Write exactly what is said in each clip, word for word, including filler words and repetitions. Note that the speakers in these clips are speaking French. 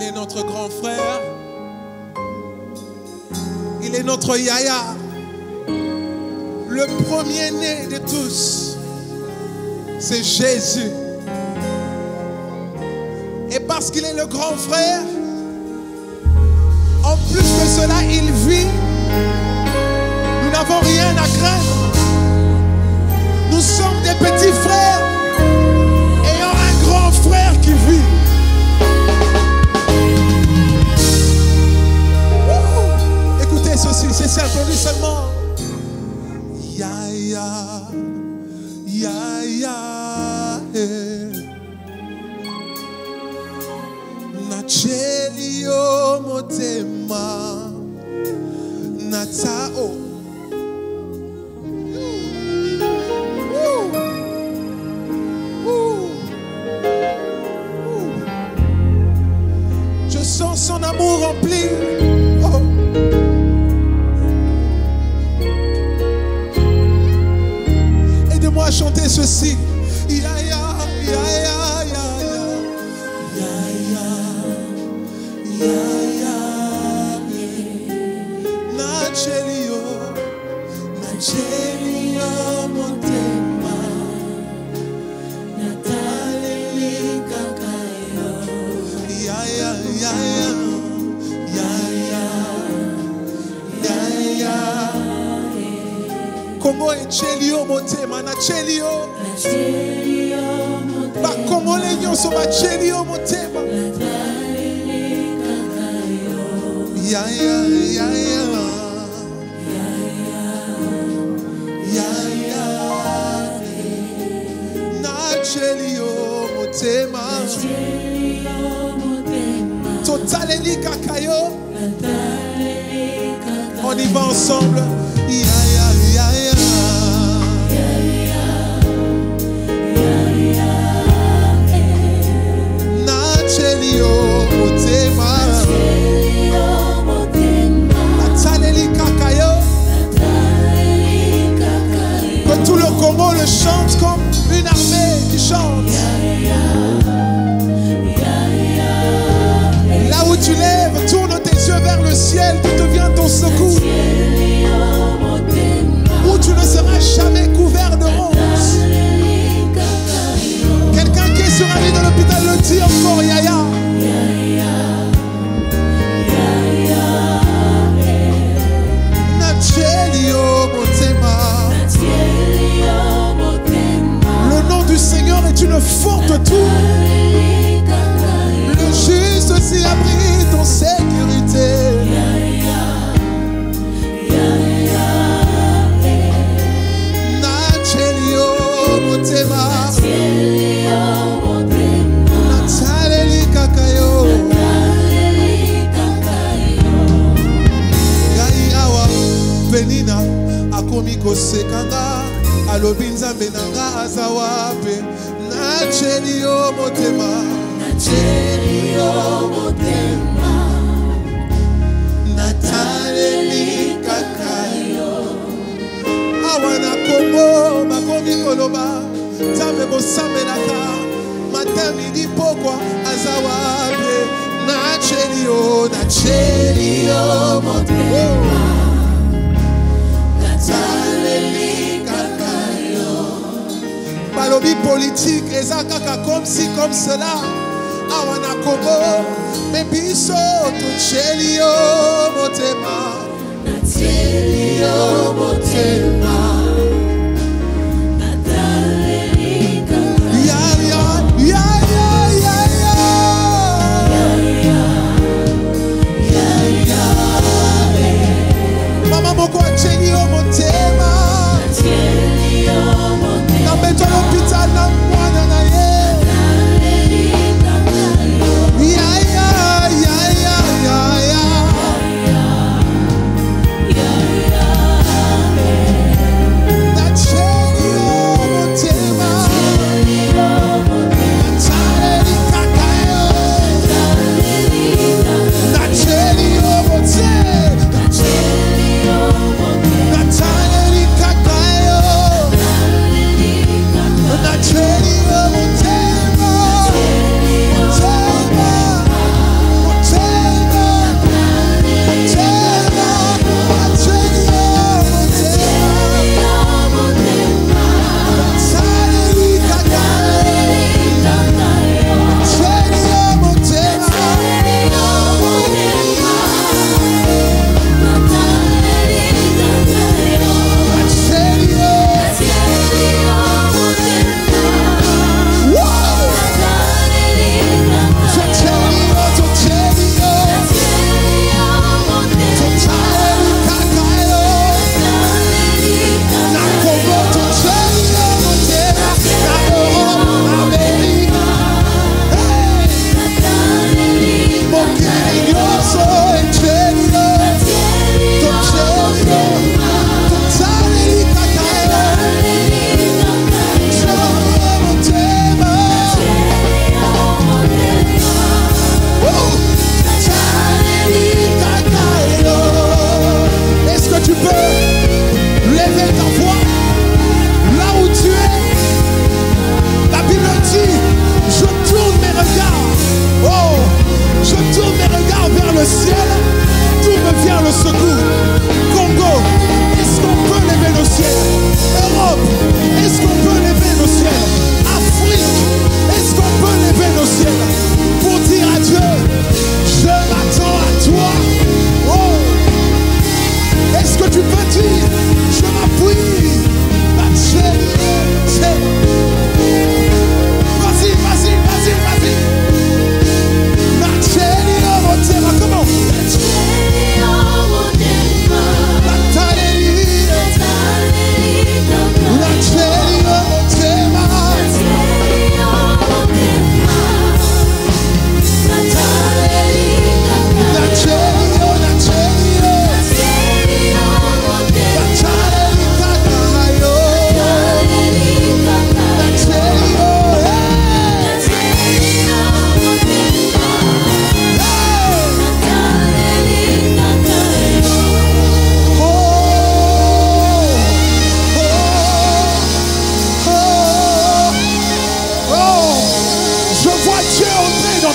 est notre grand frère. Il est notre Yaya. Le premier-né de tous, c'est Jésus. Et parce qu'il est le grand frère, en plus de cela, il vit. Nous n'avons rien à craindre. Nous sommes des petits frères ayant un grand frère qui vit. Ouh. Écoutez ceci, c'est entendu seulement. Ya ya, ya ya, eh. Nachelio motema, natao. Je sens son amour rempli. Oh. Aide-moi à chanter ceci. Ya ya ya ya ya ya ya ya ya Nachelio Nachelio motema Nataleli kakayo ya ya ya ya ya ya ya ya Congo et Chelio motema na Chelio ba Congo les nyonso ba Chelio motema ya ya ya ya ya ya na Chelio motema totaleli kakayo. On y va ensemble. Ya ya ya ya na Chelio motema nataleli kakayo. Que tout le Congo le chante comme une armée qui chante. Là où tu lèves, tourne tes yeux vers le ciel, tout devient ton secours. Où tu ne seras jamais couvert de honte. Quelqu'un qui est sur un lit de l'hôpital le dit encore, Yaya. Nachelio motema. Le nom du Seigneur est une forte tour. Le juste s'y abrite en sécurité. Nachelio motema. Nataleli kakayo. Gai awa penina akomi kosekanga. Alobi nzambe nanga azawape. Nachelio motema. Nachelio motema. Nataleli kakayo. Awana Congo bakomi koloba. Nzambe bosamelaka. Matin midi pokwa azawape. Nachelio, nachelio motema. Nataleli kakayo. Balobi politique ezakaka comme si comme cela. Awana Congo mais biso tuchelio motema. Nachelio motema. Nataleli kakayo. Ya ya ya ya ya ya ya ya ya. Mama moko achelio motema. Nachelio motema. Na beto l'hôpital na mwana na ye. Ya ya ya ya ya ya.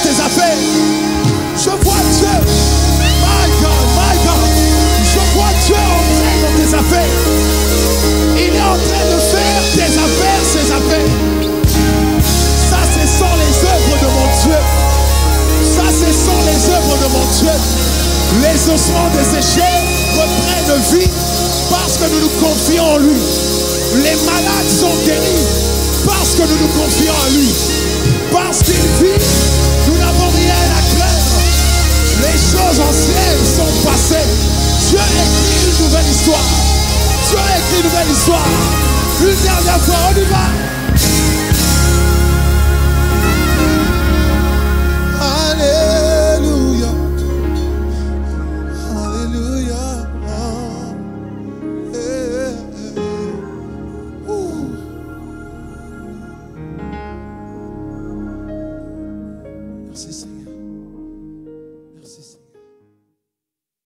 tes affaires. Je vois Dieu. My God, my God. Je vois Dieu entrer dans tes affaires. Il est en train de faire tes affaires, ses affaires. Ça, ce sont les œuvres de mon Dieu. Ça, ce sont les œuvres de mon Dieu. Les ossements desséchés reprennent vie parce que nous nous confions en lui. Les malades sont guéris parce que nous nous confions en lui. Parce qu'il vit, nous n'avons rien à craindre. Les choses anciennes sont passées. Dieu écrit une nouvelle histoire. Dieu écrit une nouvelle histoire. Une dernière fois, on y va.